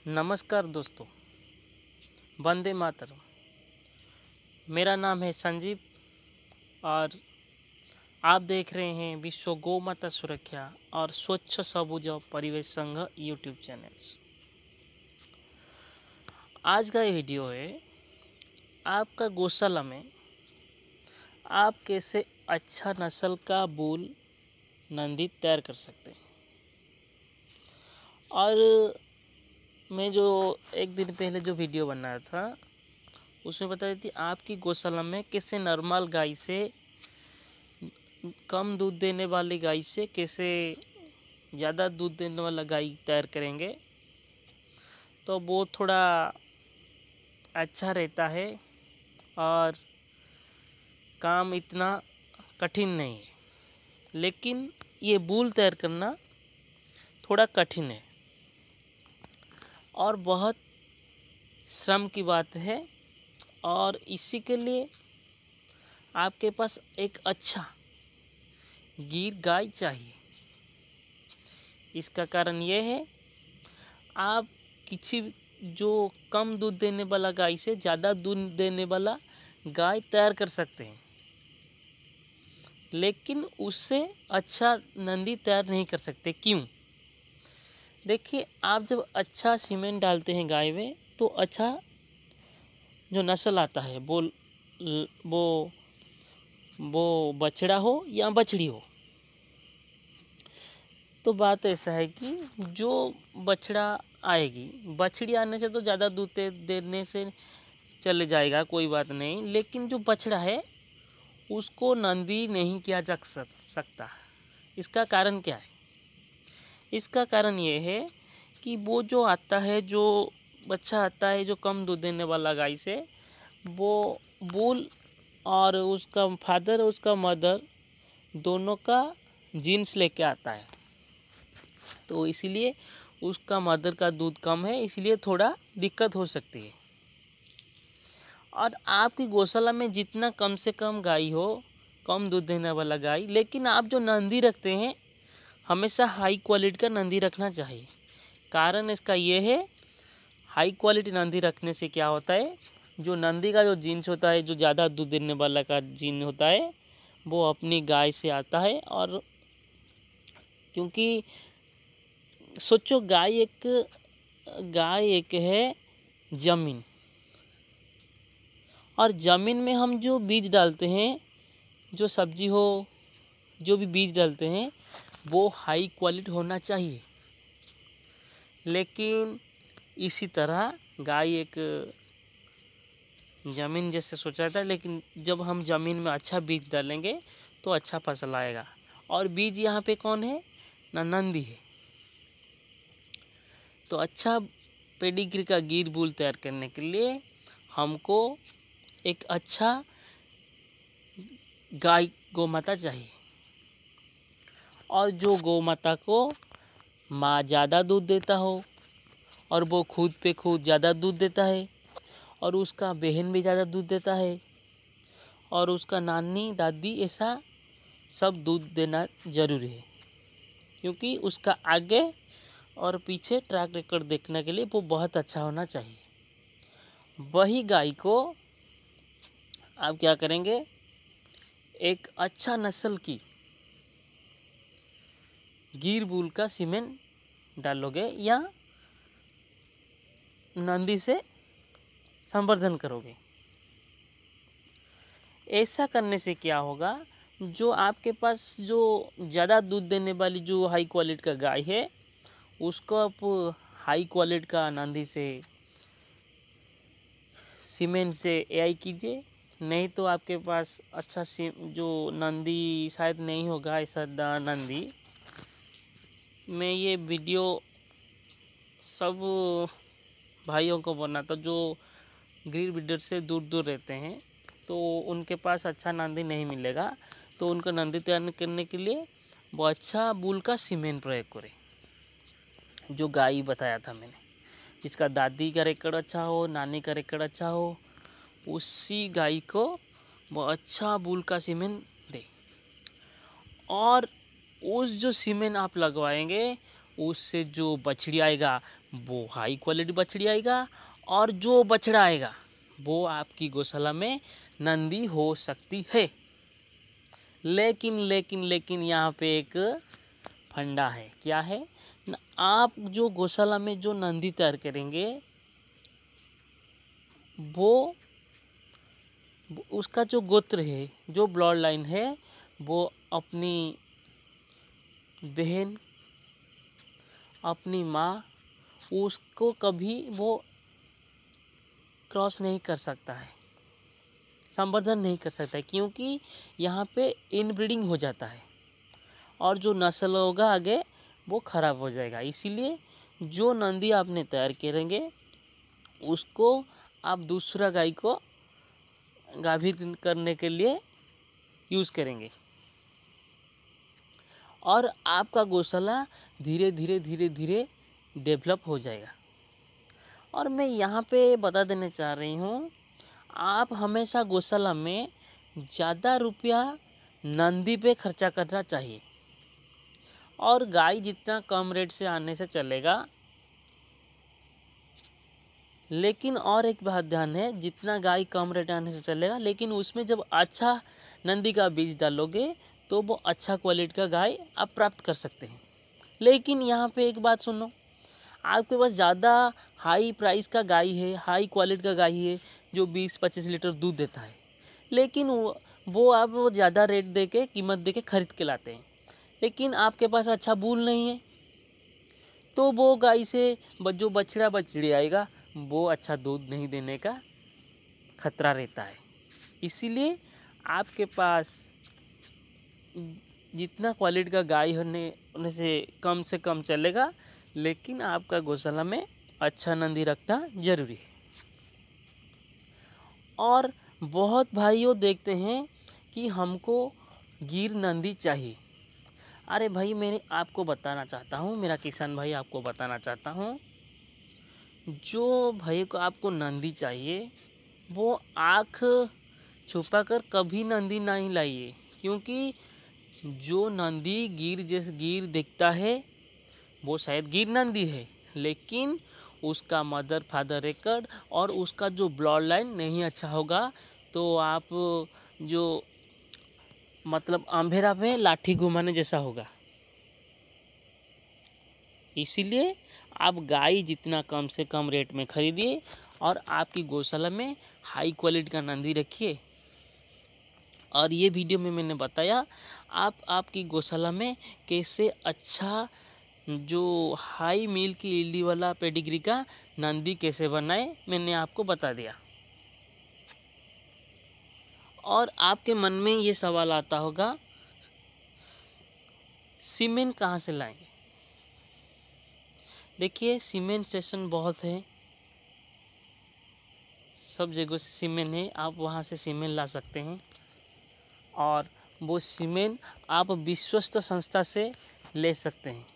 नमस्कार दोस्तों, वंदे मातरम। मेरा नाम है संजीव और आप देख रहे हैं विश्व गौ माता सुरक्षा और स्वच्छ सबुज परिवेश संघ यूट्यूब चैनल। आज का ये वीडियो है आपका गौशाला में आप कैसे अच्छा नस्ल का बुल नंदी तैयार कर सकते हैं। और मैं जो एक दिन पहले जो वीडियो बनाया था उसमें बताई थी आपकी गौशाला में कैसे नॉर्मल गाय से कम दूध देने वाली गाय से कैसे ज़्यादा दूध देने वाला गाय तैयार करेंगे तो वो थोड़ा अच्छा रहता है और काम इतना कठिन नहीं है। लेकिन ये बुल तैयार करना थोड़ा कठिन है और बहुत श्रम की बात है और इसी के लिए आपके पास एक अच्छा गिर गाय चाहिए। इसका कारण ये है आप किसी जो कम दूध देने वाला गाय से ज़्यादा दूध देने वाला गाय तैयार कर सकते हैं, लेकिन उससे अच्छा नंदी तैयार नहीं कर सकते। क्यों? देखिए, आप जब अच्छा सीमेंट डालते हैं गाय में तो अच्छा जो नस्ल आता है वो बछड़ा हो या बछड़ी हो, तो बात ऐसा है कि जो बछड़ा आएगी, बछड़ी आने से तो ज़्यादा दूध देने से चले जाएगा, कोई बात नहीं। लेकिन जो बछड़ा है उसको नंदी नहीं किया जा सकता। इसका कारण क्या है? इसका कारण ये है कि वो जो आता है, जो बच्चा आता है जो कम दूध देने वाला गाय से, वो बुल और उसका फादर और उसका मदर दोनों का जीन्स लेके आता है, तो इसलिए उसका मदर का दूध कम है, इसलिए थोड़ा दिक्कत हो सकती है। और आपकी गौशाला में जितना कम से कम गाय हो, कम दूध देने वाला गाय, लेकिन आप जो नंदी रखते हैं हमेशा हाई क्वालिटी का नंदी रखना चाहिए। कारण इसका ये है, हाई क्वालिटी नंदी रखने से क्या होता है, जो नंदी का जो जीन्स होता है, जो ज़्यादा दूध देने वाला का जीन होता है, वो अपनी गाय से आता है। और क्योंकि सोचो, गाय एक है ज़मीन, और ज़मीन में हम जो बीज डालते हैं, जो सब्जी हो, जो भी बीज डालते हैं वो हाई क्वालिटी होना चाहिए। लेकिन इसी तरह गाय एक ज़मीन जैसे सोचा था, लेकिन जब हम ज़मीन में अच्छा बीज डालेंगे तो अच्छा फसल आएगा। और बीज यहाँ पे कौन है? नंदी है। तो अच्छा पेडिग्री का गिर बुल तैयार करने के लिए हमको एक अच्छा गाय गौ माता चाहिए, और जो गौ माता को माँ ज़्यादा दूध देता हो और वो खुद पे खुद ज़्यादा दूध देता है, और उसका बहन भी ज़्यादा दूध देता है, और उसका नानी दादी ऐसा सब दूध देना ज़रूरी है। क्योंकि उसका आगे और पीछे ट्रैक रिकॉर्ड देखने के लिए वो बहुत अच्छा होना चाहिए। वही गाय को आप क्या करेंगे, एक अच्छा नस्ल की गिर बुल का सीमेंट डालोगे या नंदी से संवर्धन करोगे। ऐसा करने से क्या होगा, जो आपके पास जो ज़्यादा दूध देने वाली जो हाई क्वालिटी का गाय है, उसको आप हाई क्वालिटी का नंदी से सीमेंट से एआई कीजिए। नहीं तो आपके पास अच्छा जो नंदी शायद नहीं होगा, ऐसा नंदी। मैं ये वीडियो सब भाइयों को बनाता जो ग्रीन ब्रीडर से दूर दूर रहते हैं, तो उनके पास अच्छा नंदी नहीं मिलेगा। तो उनको नंदी तैयार करने के लिए वो अच्छा बुल का सीमेंट प्रयोग करें, जो गाय बताया था मैंने, जिसका दादी का रिकॉर्ड अच्छा हो, नानी का रिकॉर्ड अच्छा हो, उसी गाय को वो अच्छा बुल का सीमेंट दे। और उस जो सीमेंट आप लगवाएंगे उससे जो बछड़ी आएगा वो हाई क्वालिटी बछड़ी आएगा, और जो बछड़ा आएगा वो आपकी गौशाला में नंदी हो सकती है। लेकिन लेकिन लेकिन यहाँ पे एक फंडा है। क्या है? आप जो गौशाला में जो नंदी तैयार करेंगे वो उसका जो गोत्र है, जो ब्लड लाइन है, वो अपनी बहन, अपनी माँ, उसको कभी वो क्रॉस नहीं कर सकता है, संवर्धन नहीं कर सकता है, क्योंकि यहाँ पे इनब्रीडिंग हो जाता है और जो नस्ल होगा आगे वो ख़राब हो जाएगा। इसीलिए जो नंदी आपने तैयार करेंगे उसको आप दूसरा गाय को गाभिन करने के लिए यूज़ करेंगे, और आपका गौशाला धीरे धीरे धीरे धीरे डेवलप हो जाएगा। और मैं यहाँ पे बता देना चाह रही हूँ, आप हमेशा गौशाला में ज़्यादा रुपया नंदी पे खर्चा करना चाहिए, और गाय जितना कम रेट से आने से चलेगा। लेकिन और एक बात ध्यान है, जितना गाय कम रेट आने से चलेगा, लेकिन उसमें जब अच्छा नंदी का बीज डालोगे तो वो अच्छा क्वालिटी का गाय आप प्राप्त कर सकते हैं। लेकिन यहाँ पे एक बात सुनो, आपके पास ज़्यादा हाई प्राइस का गाय है, हाई क्वालिटी का गाय है जो 20-25 लीटर दूध देता है, लेकिन वो आप वो ज़्यादा रेट दे के, कीमत दे के खरीद के लाते हैं, लेकिन आपके पास अच्छा बूल नहीं है, तो वो गाय से जो बछड़ा बछड़ी आएगा वो अच्छा दूध नहीं देने का खतरा रहता है। इसीलिए आपके पास जितना क्वालिटी का गाय होने से कम चलेगा, लेकिन आपका गौशाला में अच्छा नंदी रखना जरूरी है। और बहुत भाइयों देखते हैं कि हमको गिर नंदी चाहिए। अरे भाई, मैंने आपको बताना चाहता हूँ, मेरा किसान भाई आपको बताना चाहता हूँ, जो भाई को आपको नंदी चाहिए वो आँख छुपा कर कभी नंदी नहीं लाइए, क्योंकि जो नंदी गिर दिखता है वो शायद गिर नंदी है, लेकिन उसका मदर फादर रिकॉर्ड और उसका जो ब्लड लाइन नहीं अच्छा होगा, तो आप जो मतलब अंधेरा में लाठी घुमाने जैसा होगा। इसीलिए आप गाय जितना कम से कम रेट में खरीदिए और आपकी गौशाला में हाई क्वालिटी का नंदी रखिए। और ये वीडियो में मैंने बताया आप आपकी गौशाला में कैसे अच्छा जो हाई मिल्क की इल्डी वाला पेडिग्री का नंदी कैसे बनाए, मैंने आपको बता दिया। और आपके मन में ये सवाल आता होगा, सीमेंट कहाँ से लाएंगे? देखिए, सीमेंट स्टेशन बहुत है, सब जगह से सीमेंट है, आप वहाँ से सीमेंट ला सकते हैं। और वो सीमेंट आप विश्वस्त संस्था से ले सकते हैं,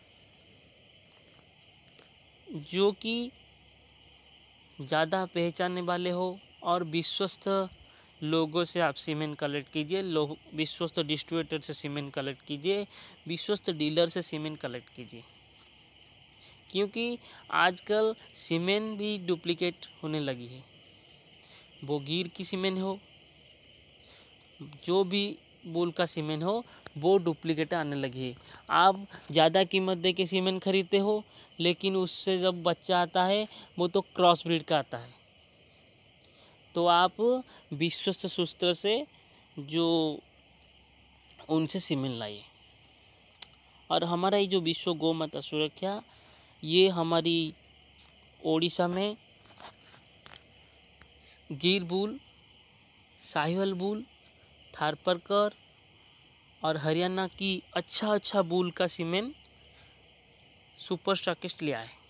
जो कि ज़्यादा पहचानने वाले हो, और विश्वस्त लोगों से आप सीमेंट कलेक्ट कीजिए, विश्वस्त डिस्ट्रीब्यूटर से सीमेंट कलेक्ट कीजिए, विश्वस्त डीलर से सीमेंट कलेक्ट कीजिए, क्योंकि आजकल सीमेंट भी डुप्लीकेट होने लगी है। वो गिर की सीमेंट हो, जो भी बोल का सीमेंट हो, वो डुप्लीकेट आने लगी है। आप ज़्यादा कीमत दे के सीमेंट खरीदते हो, लेकिन उससे जब बच्चा आता है वो तो क्रॉस ब्रीड का आता है। तो आप विश्वस्त सूत्र से जो उनसे सीमेंट लाइए। और हमारा ये जो विश्व गौ माता सुरक्षा, ये हमारी ओडिशा में गिर बुल, साहिवाल बुल, थारपारकर और हरियाणा की अच्छा बुल का सीमेंट सुपर स्टॉकिस्ट लिया है।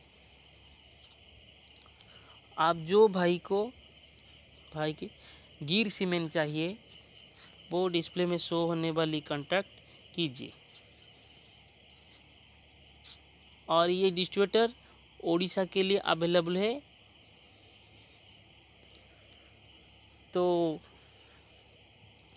आप जो भाई की गिर सीमेंट चाहिए, वो डिस्प्ले में शो होने वाली कांटेक्ट कीजिए। और ये डिस्ट्रीब्यूटर ओडिशा के लिए अवेलेबल है। तो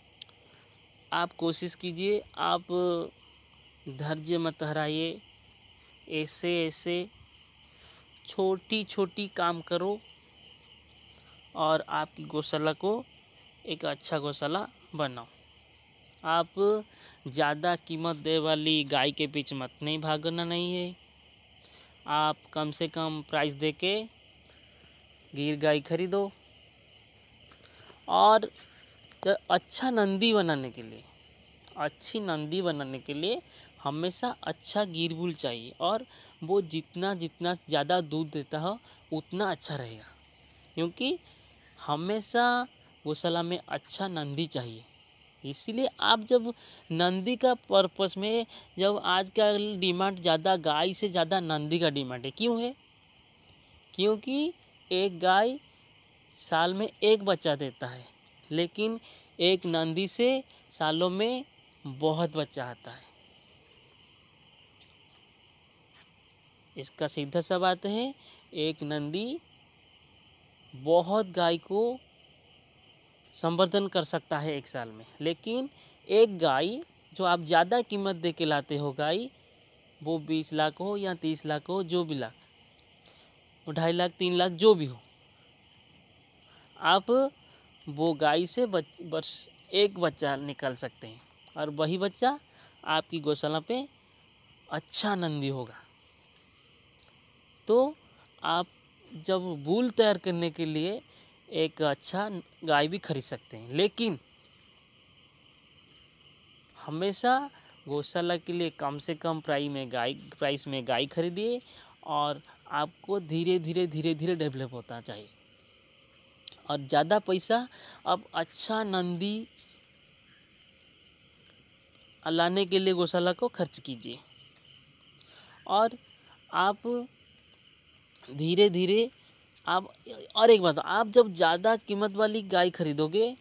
आप कोशिश कीजिए, आप धैर्य मत हराइए, ऐसे ऐसे छोटी छोटी काम करो और आपकी गौशाला को एक अच्छा गौशाला बनाओ। आप ज़्यादा कीमत दे वाली गाय के पीछे मत नहीं भागना नहीं है। आप कम से कम प्राइस दे के गिर गाय खरीदो। और अच्छा नंदी बनाने के लिए, अच्छी नंदी बनाने के लिए हमेशा अच्छा गिर बुल चाहिए, और वो जितना जितना ज़्यादा दूध देता हो उतना अच्छा रहेगा, क्योंकि हमेशा गौशाला में अच्छा नंदी चाहिए। इसीलिए आप जब नंदी का पर्पस में, जब आजकल डिमांड ज़्यादा गाय से ज़्यादा नंदी का डिमांड है, क्यों है? क्योंकि एक गाय साल में एक बच्चा देता है, लेकिन एक नंदी से सालों में बहुत बच्चा आता है। इसका सीधा सा बात है, एक नंदी बहुत गाय को संवर्धन कर सकता है एक साल में, लेकिन एक गाय जो आप ज़्यादा कीमत दे के लाते हो गाय, वो 20 लाख हो या 30 लाख हो, जो भी लाख, 2.5 लाख 3 लाख जो भी हो, आप वो गाय से बस एक बच्चा निकाल सकते हैं, और वही बच्चा आपकी गौशाला पे अच्छा नंदी होगा। तो आप जब बूल तैयार करने के लिए एक अच्छा गाय भी खरीद सकते हैं, लेकिन हमेशा गौशाला के लिए कम से कम प्राइस में गाय खरीदिए, और आपको धीरे धीरे डेवलप होना चाहिए। और ज़्यादा पैसा अब अच्छा नंदी लाने के लिए गौशाला को खर्च कीजिए, और आप धीरे धीरे आप, और एक बात, आप जब ज़्यादा कीमत वाली गाय खरीदोगे,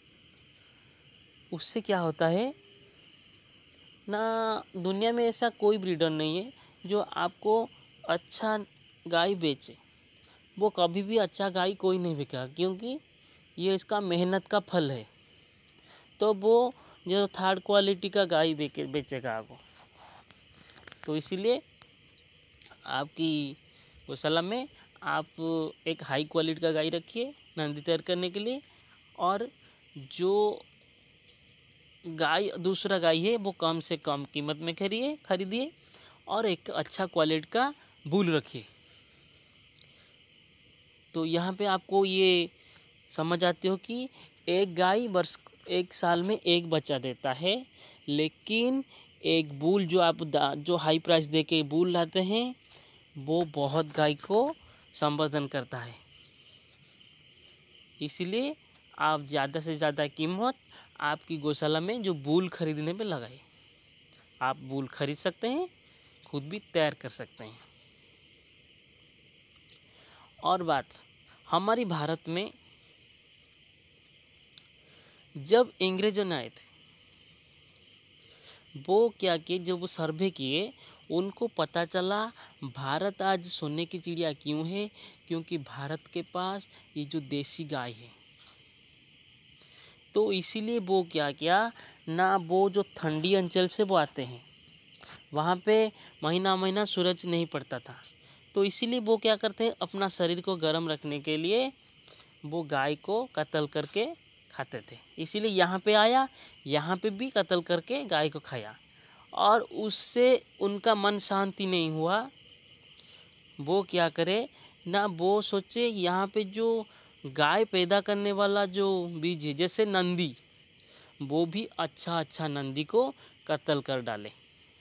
उससे क्या होता है ना, दुनिया में ऐसा कोई ब्रीडर नहीं है जो आपको अच्छा गाय बेचे। वो कभी भी अच्छा गाय कोई नहीं बेचेगा, क्योंकि ये इसका मेहनत का फल है। तो वो जो थर्ड क्वालिटी का गाय बेचेगा आपको। तो इसीलिए आपकी गौशाला में आप एक हाई क्वालिटी का गाय रखिए नंदी तैयार करने के लिए, और जो गाय दूसरा गाय है वो कम से कम कीमत में खरीदिए, और एक अच्छा क्वालिटी का बूल रखिए। तो यहाँ पे आपको ये समझ आते हो कि एक गाय एक साल में एक बच्चा देता है, लेकिन एक बूल जो आप जो हाई प्राइस दे के बूल लाते हैं, वो बहुत गाय को संवर्धन करता है। इसलिए आप ज़्यादा से ज़्यादा कीमत आपकी गौशाला में जो बूल खरीदने पे लगाए। आप बूल खरीद सकते हैं, खुद भी तैयार कर सकते हैं। और बात, हमारी भारत में जब अंग्रेजों ने आए थे, वो क्या किए, जब वो सर्वे किए, उनको पता चला भारत आज सोने की चिड़िया क्यों है, क्योंकि भारत के पास ये जो देसी गाय है। तो इसीलिए वो क्या किया ना, वो जो ठंडी अंचल से वो आते हैं, वहाँ पे महीना महीना सूरज नहीं पड़ता था, तो इसीलिए वो क्या करते हैं, अपना शरीर को गर्म रखने के लिए वो गाय को कत्ल करके खाते थे। इसीलिए यहाँ पे आया, यहाँ पे भी कत्ल करके गाय को खाया, और उससे उनका मन शांति नहीं हुआ। वो क्या करे ना, वो सोचे यहाँ पे जो गाय पैदा करने वाला जो बीज है, जैसे नंदी, वो भी अच्छा नंदी को कत्ल कर डाले,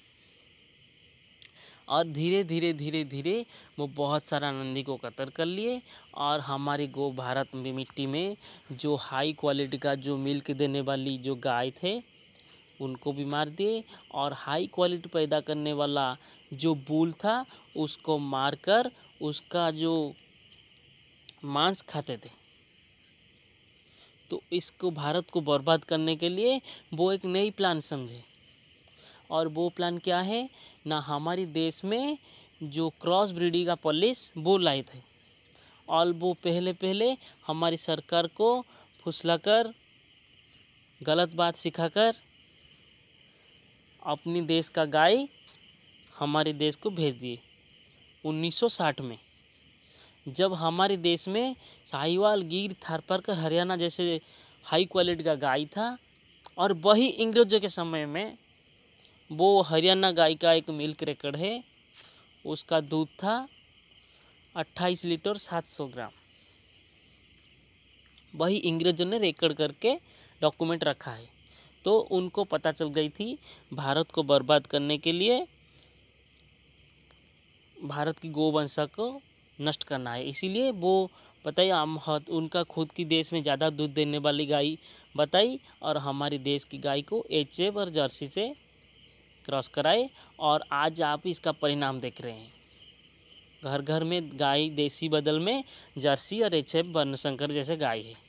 और धीरे धीरे वो बहुत सारा नंदी को कत्ल कर लिए। और हमारी भारत में मिट्टी में जो हाई क्वालिटी का जो मिल्क देने वाली जो गाय थे, उनको भी मार दिए, और हाई क्वालिटी पैदा करने वाला जो बूल था उसको मारकर उसका जो मांस खाते थे। तो इसको, भारत को बर्बाद करने के लिए वो एक नई प्लान समझे, और वो प्लान क्या है ना, हमारे देश में जो क्रॉस ब्रीडिंग का पॉलिसी वो लाए थे, और वो पहले हमारी सरकार को फुसलाकर, गलत बात सिखाकर अपनी देश का गाय हमारे देश को भेज दिए 1960 में, जब हमारे देश में साहिवाल, गिर, थारपारकर, हरियाणा जैसे हाई क्वालिटी का गाय था। और वही अंग्रेज़ों के समय में वो हरियाणा गाय का एक मिल्क रिकॉर्ड है, उसका दूध था 28 लीटर 700 ग्राम। वही अंग्रेज़ों ने रिकॉर्ड करके डॉक्यूमेंट रखा है। तो उनको पता चल गई थी भारत को बर्बाद करने के लिए भारत की गोवंशा को नष्ट करना है, इसीलिए वो बताइए उनका खुद की देश में ज़्यादा दूध देने वाली गाय बताई और हमारे देश की गाय को एचएफ और जर्सी से क्रॉस कराए। और आज आप इसका परिणाम देख रहे हैं, घर घर में गाय देसी बदल में जर्सी और एचएफ वर्णशंकर जैसे गाय है।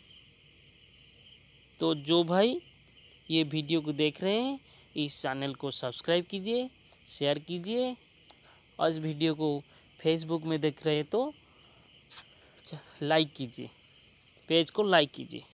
तो जो भाई ये वीडियो को देख रहे हैं, इस चैनल को सब्सक्राइब कीजिए, शेयर कीजिए, और इस वीडियो को फेसबुक में देख रहे हैं तो लाइक कीजिए, पेज को लाइक कीजिए।